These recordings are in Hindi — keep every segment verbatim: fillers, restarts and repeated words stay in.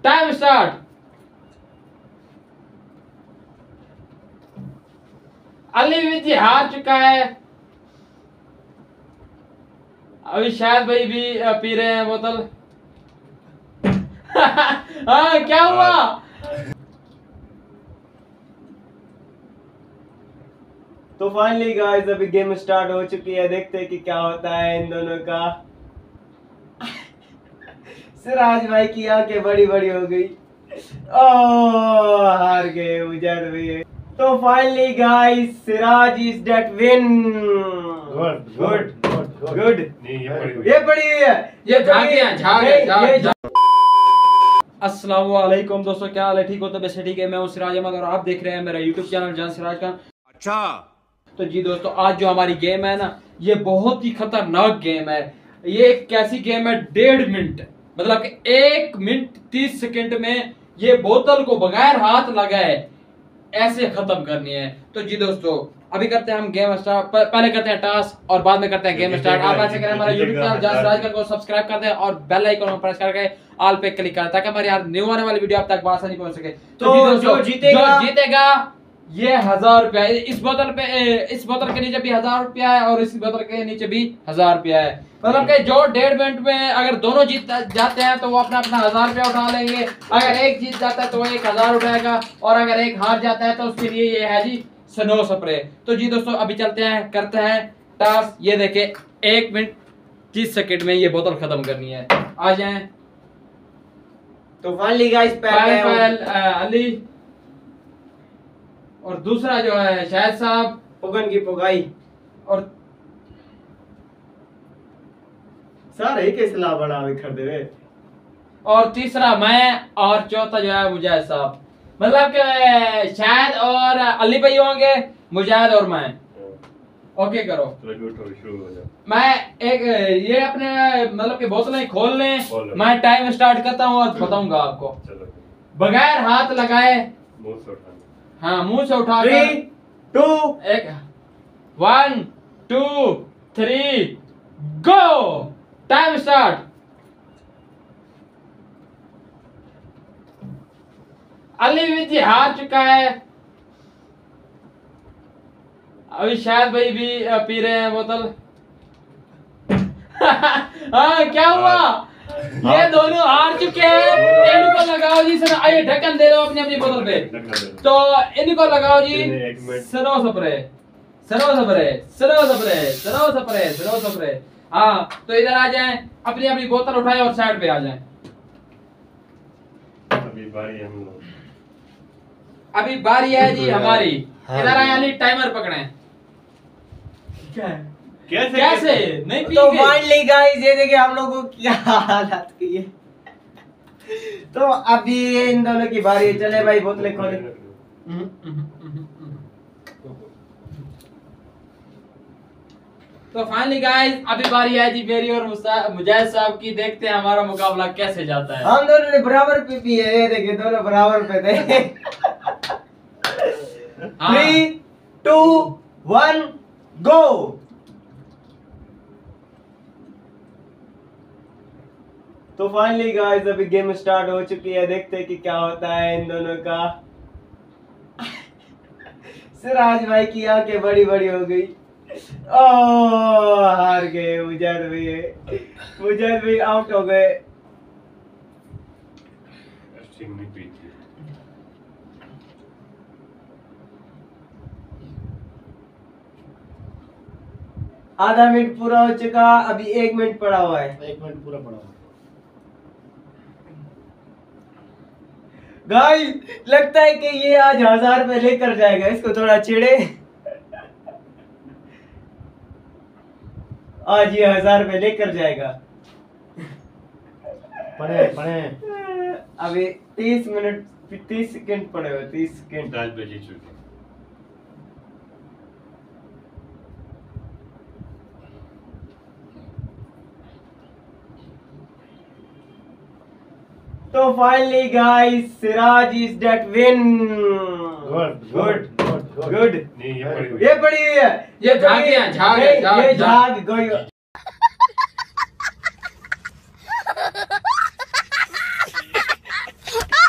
Time start. अली विजी हार चुका है। अभी शायद भाई भी पी रहे हैं बोतल। हाँ क्या हुआ? तो फाइनली गाइस अभी गेम स्टार्ट हो चुकी है। देखते हैं कि क्या होता है इन दोनों का। सिराज भाई की आंखें बड़ी बड़ी हो गई। ओह हार गए उजैद भाई। तो finally guys Siraj is the win. Good good good. ये पड़ी हुई है। ये झाग गया, झाग गया, झाग। अस्सलामुअलैकुम दोस्तों, क्या हाल है? ठीक हो? तो वैसे ठीक है। मैं हूं सिराज अहमद और आप देख रहे हैं मेरा यूट्यूब चैनल जान सिराज का। अच्छा तो जी दोस्तों, आज जो हमारी गेम है ना, ये बहुत ही खतरनाक गेम है। ये एक कैसी गेम है, डेढ़ मिनट मतलब कि एक मिनट तीस सेकंड में ये बोतल को बगैर हाथ लगाए ऐसे खत्म करनी है। तो जी दोस्तों, अभी करते हैं हम गेम स्टार्ट। पहले करते हैं टास्क और बाद में करते हैं गेम स्टार्ट। आप ऐसे करें, हमारा यूट्यूब चैनल जान सिराज को सब्सक्राइब कर दें और बेल आइकन को प्रेस करके ऑल पे क्लिक करें ताकि हमारी यार न्यू आने वाली वीडियो आप तक आसानी पहुंच सके। तो जी दोस्तों, जो जीतेगा जो जीतेगा ये हजार रुपया। इस बोतल पे इस बोतल के नीचे भी हजार रुपया है और इस बोतल के नीचे भी हजार रुपया है। मतलब कि जो डेढ़ मिनट में अगर दोनों जीत जाते हैं तो वो अपना अपना हजार रुपया उठा लेंगे। अगर एक जीत जाता है तो वो एक हजार उठाएगा और अगर एक हार जाता है तो उसके लिए ये है जी स्नो स्प्रे। तो जी दोस्तों, अभी चलते हैं, करते हैं टास्क। ये देखे, एक मिनट तीस सेकंड में ये बोतल खत्म करनी है। आ जाए। तो फाइनली गाइस पहल अली और दूसरा जो है शाहिद साहब पुगन की पुगाई और सारे के सलाह बना कर दे। और तीसरा मैं और चौथा जो है मुजाहिद साहब। मतलब कि शाहिद और अली भाई होंगे, मुजाहिद और मैं। ओके करो। मैं एक ये अपने मतलब कि बोतलें खोल लें। मैं टाइम स्टार्ट करता हूँ और बताऊंगा आपको। बगैर हाथ लगाए, हाँ मुंह से उठा थ्री टू एक one two three go. Time start. Ali Viji हार चुका है। अभी शायद भाई भी पी रहे हैं बोतल। हाँ क्या हुआ? ये दोनों हार चुके हैं। इनको लगाओ जी सर, आइए ढक्कन दे दो अपनी अपनी बोतल पे। तो इनको लगाओ जी सरो स्प्रे, सरो स्प्रे, सरो स्प्रे, सरो स्प्रे, सरो स्प्रे। हाँ तो इधर आ जाएं, अपनी अपनी बोतल उठाएं और साइड पे आ जाएं। अभी बारी है हम लोग। अभी बारी है जी हमारी। इधर आए अली, टाइमर पकड़ें। क्या है? कैसे कैसे नहीं पी तो गए? फाइनली गाइस ये देखिए हम लोगों को क्या हालत की है। तो अभी इन दोनों की बारी है। चले भाई बोतलें खोले। तो फाइनली गाइस अभी बारी है जी मेरी और मुजाहिद साहब की। देखते हैं हमारा मुकाबला कैसे जाता है। हम दोनों ने बराबर पे पी है। ये देखिए दोनों बराबर पे थे। Three two one go. तो फाइनली गाइस अभी गेम स्टार्ट हो चुकी है। देखते हैं कि क्या होता है इन दोनों का। सिराज भाई की आंखें बड़ी बड़ी हो गई। ओह हार गए उजैद भाई। उजैद भाई आउट हो गए। आधा मिनट पूरा हो चुका, अभी एक मिनट पड़ा हुआ है। एक मिनट पूरा पड़ा हुआ। गाइस लगता है कि ये आज हजार रुपए लेकर जाएगा। इसको थोड़ा चिढ़े। आज ये हजार रुपए लेकर जाएगा। पढ़े पढ़े अभी तीस मिनट तीस सेकंड पड़े हुए। तीस सेकंड। दस बजे छुट्टी। तो finally guys Siraj is the win. Good good good good. नहीं ये पड़ी हुई ये पड़ी हुई है। ये झाग गया, झाग है, झाग, ये झाग। झाग गई।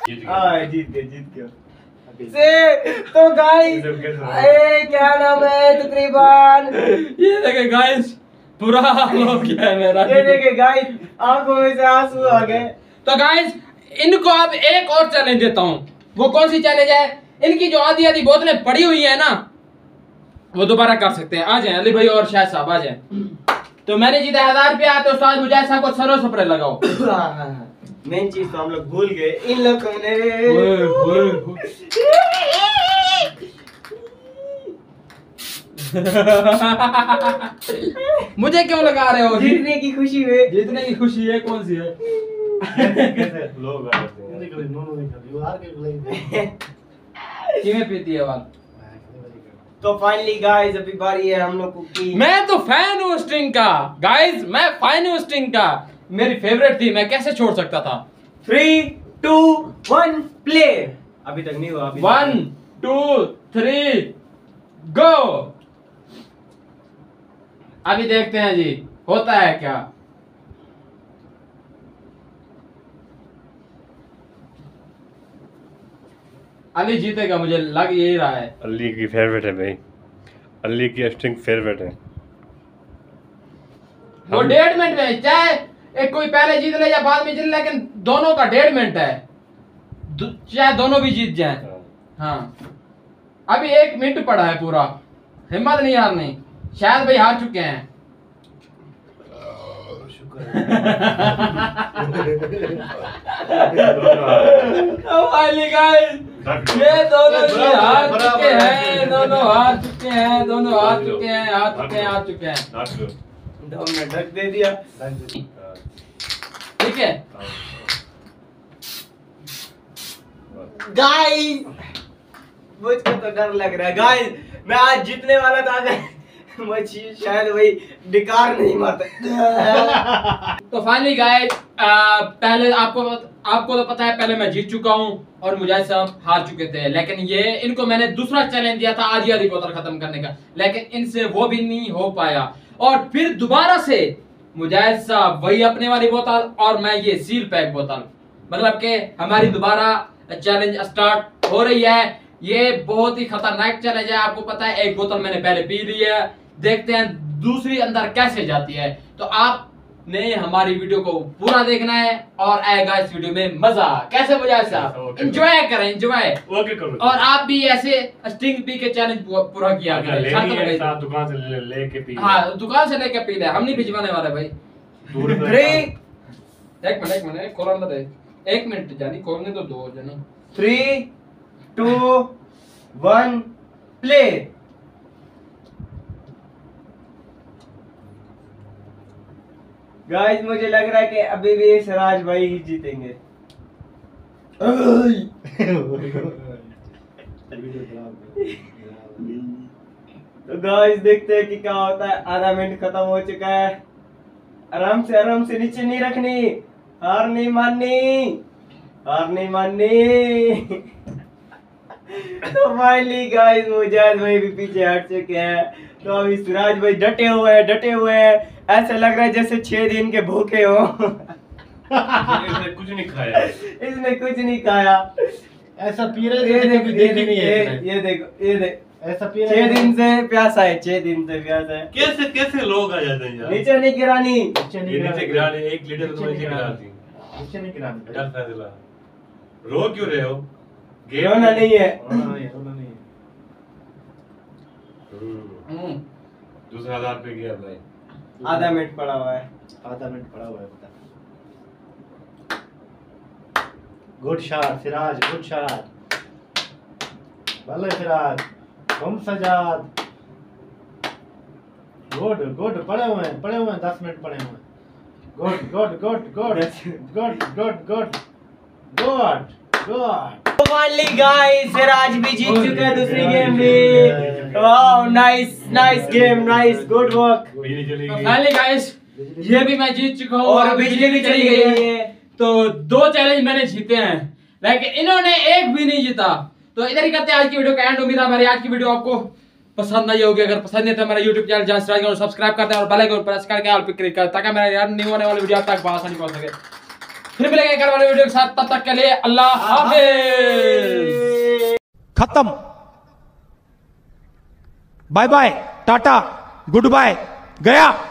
जीत हाँ गया। जीत गए जीत गए से तो गाइस ए क्या नाम है तकरीबन ये देखे गाइस पूरा हाल हो गया है मेरा। ये देखे गाइस आंखों में से आंसू आ गए। तो गाइस इनको अब एक और चैलेंज देता हूँ। वो कौन सी चैलेंज है? इनकी जो आधी आधी बोतलें पड़ी हुई है ना वो दोबारा कर सकते हैं। आ जाए अली भाई और शायद साहब आ जाए। तो मैंने जीता हजार रुपया आते उस्ताद मुजाहिद साहब को सरो स्प्रे लगाओ। मेन चीज तो हम लोग भूल गए इन लोगों ने। ओए, ओए, ओए। मुझे क्यों लगा रहे हो? जीतने की खुशी में। जीतने की खुशी है कौन सी है? कैसे लोग आ जाते हैं। निकल नो नो निकल यू आर के प्ले किਵੇਂ पीती है वाल? तो फाइनली गाइस अभी बारी है हम लोग की। मैं तो फैन हूँ स्टिंग का गाइस, मैं फैन हूँ स्टिंग का। मेरी फेवरेट थी, मैं कैसे छोड़ सकता था? Three two one play. अभी तक नहीं हुआ। अभी वन टू थ्री गो। अभी देखते हैं जी होता है क्या। अली जीतेगा मुझे लग यही रहा है। अली की फेवरेट है भाई, अली की स्टिंग फेवरेट है। वो हम- डेढ़ मिनट में चाहे एक कोई पहले जीत ले या बाद में जीत ले, लेकिन दोनों का डेढ़ मिनट है। दो, चाहे दोनों भी जीत जाएं। हाँ अभी एक मिनट पड़ा है पूरा। हिम्मत नहीं हारनी। शायद भाई हार चुके हैं। फाइनली गाइस ये दोनों ही हार चुके हैं। दोनों हार चुके हैं। दोनों हार चुके हैं। हार चुके हैं। हार चुके हैं। नाच लो। दो मिनट ढक दे दिया। ठीक है गाइस मुझको तो डर लग रहा है गाइस। मैं आज जीतने वाला था अगर मुझे शायद वही डिकार नहीं मारता। तो फाइनली गाइस पहले आपको आपको तो पता है पहले मैं जीत चुका हूं और मुजाहिद साहब हार चुके थे। लेकिन ये इनको मैंने दूसरा चैलेंज दिया था आधी आधी बोतल खत्म करने का, लेकिन इनसे वो भी नहीं हो पाया। और फिर दोबारा से मुजाहिद साहब वही अपने वाली बोतल और मैं ये सील पैक बोतल, मतलब कि हमारी दोबारा चैलेंज स्टार्ट हो रही है। ये बहुत ही खतरनाक चैलेंज है। आपको पता है एक बोतल मैंने पहले पी ली है, देखते हैं दूसरी अंदर कैसे जाती है। तो आपने हमारी वीडियो को पूरा देखना है और आएगा इस वीडियो में मजा। कैसे मुजाहिद साहब? एंजॉय करें एंजॉय। ओके करो। और आप भी ऐसे स्टिंग पी के चैलेंज पूरा किया अगर करें। लेनी है साथ साथ दुकान से ले लेके पी। हाँ दुकान से लेके पी ले, हम नहीं भिजवाने वाले भाई। दूर पे- थ्री एक मिनट एक मिनट खोलने दे। एक मिनट जानी खोलने तो दो जानी। Three two one play. Guys मुझे लग रहा है कि अभी भी सिराज भाई ही जीतेंगे। तो गाइस देखते हैं कि क्या होता है। आधा मिनट खत्म हो चुका है। आराम से आराम से नीचे नहीं रखनी, हार नहीं माननी, हार नहीं माननी। तो फाइनली गाइस मुजाहिद भाई भी पीछे हट चुके हैं। तो अभी सिराज भाई डटे हुए हैं डटे हुए हैं। ऐसा लग रहा है जैसे छह दिन के भूखे हो। इसने कुछ नहीं खाया। इसने कुछ नहीं खाया। ऐसा पी रहे ये थे देखो कभी ये देखी नहीं है ये, इसने। ये देखो ये देखो ऐसा पी छह रहे दिन से प्यासा है। छह दिन से प्यासा है। कैसे कैसे लोग आ जाते हैं यार। नीचे नहीं गिरानी। नीचे ये नहीं नीचे गिरा दे, एक लीटर तो नीचे गिरा दी। नीचे नहीं गिरानी। क्या फैसला? रो क्यों रहे हो? गेम रोना नहीं है। रोना नहीं है, रोना नहीं है। हम्म, हम्म दूसरा हजार पे गया भाई। आधा मिनट पड़ा हुआ है। आधा मिनट पड़ा हुआ है बता। Good shot Siraj, good shot. भले सिराज, तुम सजाद। गुड गुड पड़े हुए हैं, पड़े हुए हैं, दस मिनट पड़े हुए हैं। Good good good good good good good good good. तो फाइनली गाइस सिराज भी जीत चुका है दूसरी गेम भी। Wow nice nice game, nice good work. बिजली चली तो गई। फाइनली गाइस ये भी मैं जीत चुका हूँ और बिजली भी चली गई है। तो दो चैलेंज मैंने जीते हैं, लेकिन इन्होंने एक भी नहीं जीता। तो इधर ही करते हैं आज की वीडियो का एंड। उम्मीद है हमारी आज की वीडियो आपको पसंद आई होगी। अगर पसंद नहीं तो हमारा यूट्यूब चैनल जहाँ से सब्सक्राइब करते हैं और बेल आइकन प्रेस करके ऑल पे क्लिक करें ताकि मेरा यार न्यू आने वाली वीडियो आप तक आसानी पहुंच सके। फिर मिलेंगे एक और वाले वीडियो के साथ, तब तक के लिए अल्लाह हाफिज। खत्म, bye bye, tata, goodbye, गया।